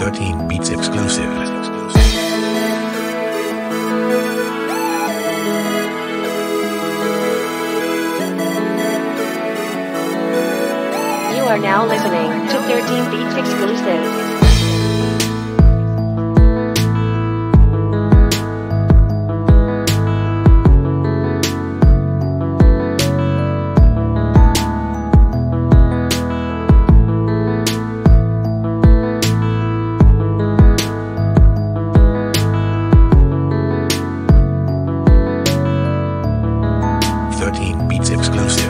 13 Beats exclusive. You are now listening to 13 Beats exclusive. Beats exclusive.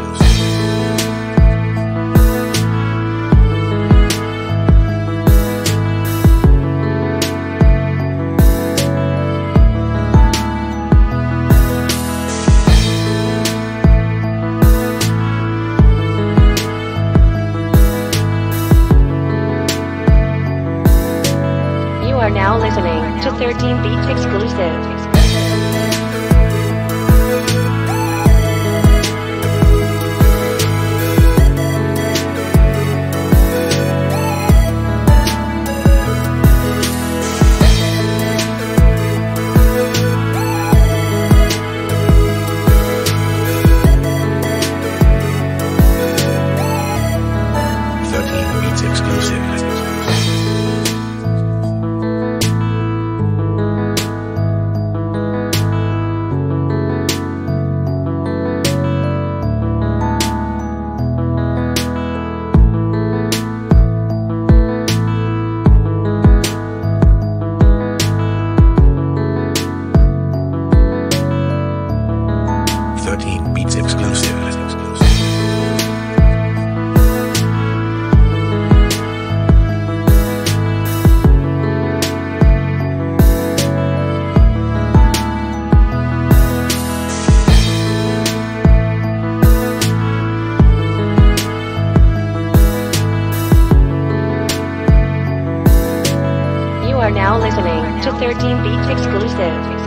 You are now listening to 13 Beats exclusive. Beats exclusive. You are now listening to 13 Beats exclusive.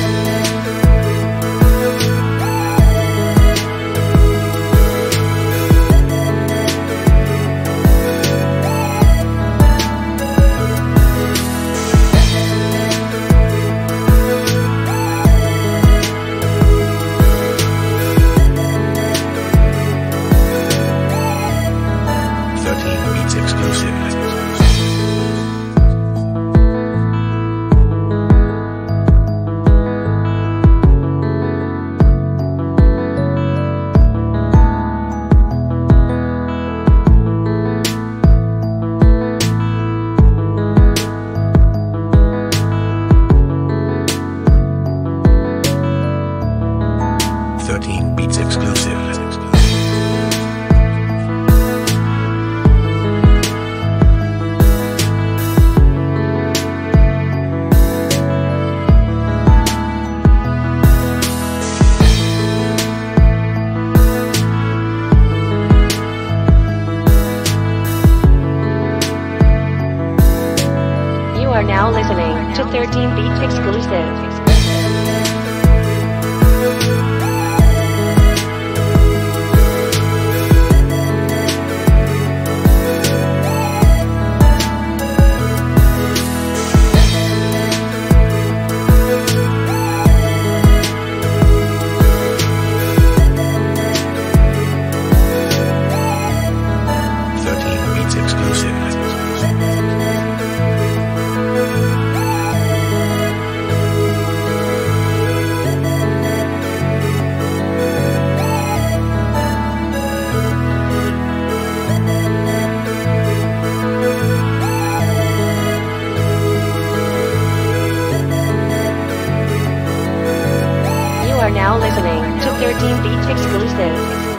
Beats exclusive. Beats exclusive. You are now listening to 13 Beats exclusive. You are now listening to 13 Beats exclusive.